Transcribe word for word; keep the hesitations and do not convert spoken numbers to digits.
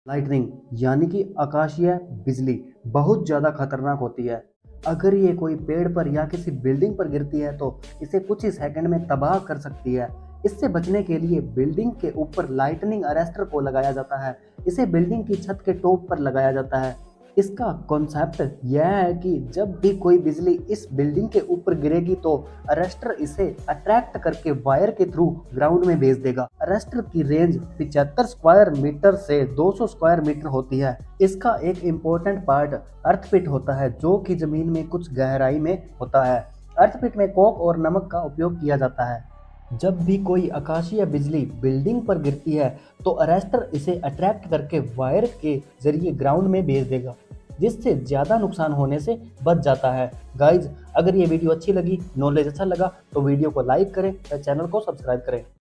Lightning यानी कि आकाशीय बिजली बहुत ज़्यादा खतरनाक होती है। अगर ये कोई पेड़ पर या किसी बिल्डिंग पर गिरती है तो इसे कुछ ही सेकंड में तबाह कर सकती है। इससे बचने के लिए बिल्डिंग के ऊपर लाइटनिंग अरेस्टर को लगाया जाता है। इसे बिल्डिंग की छत के टॉप पर लगाया जाता है। इसका कॉन्सेप्ट यह है कि जब भी कोई बिजली इस बिल्डिंग के ऊपर गिरेगी तो अरेस्टर इसे अट्रैक्ट करके वायर के थ्रू ग्राउंड में भेज देगा। अरेस्टर की रेंज पचहत्तर स्क्वायर मीटर से दो सौ स्क्वायर मीटर होती है। इसका एक इम्पोर्टेंट पार्ट अर्थपिट होता है जो कि जमीन में कुछ गहराई में होता है। अर्थपिट में कोक और नमक का उपयोग किया जाता है। जब भी कोई आकाशीय बिजली बिल्डिंग पर गिरती है तो अरेस्टर इसे अट्रैक्ट करके वायर के जरिए ग्राउंड में भेज देगा, जिससे ज़्यादा नुकसान होने से बच जाता है। गाइज, अगर ये वीडियो अच्छी लगी, नॉलेज अच्छा लगा तो वीडियो को लाइक करें और चैनल को सब्सक्राइब करें।